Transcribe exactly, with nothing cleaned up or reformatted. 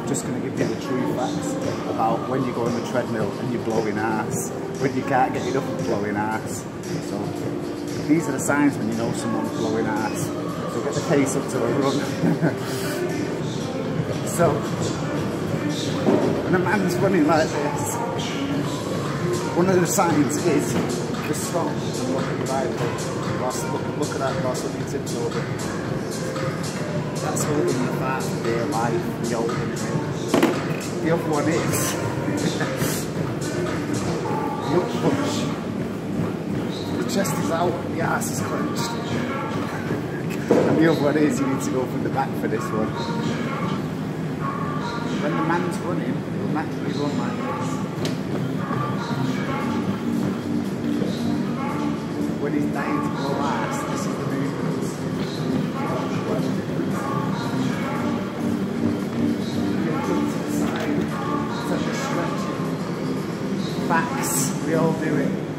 just going to give you the true facts about when you go on the treadmill and you're blowing arse, when you can't get it up and blowing arse. So these are the signs when you know someone's blowing arse. So get the pace up to a run. So when a man's running like this, one of the signs is just stop and look at your Bible. Whilst, look, look at that whilst looking tips over. That's holding your fat for dear life, the old one. The other one is the up punch. The chest is out, the arse is clenched. And the other one is you need to go from the back for this one. When the man's running, he'll naturally run like this. When he's dying to blow arse, this is the movements. Facts, we all do it.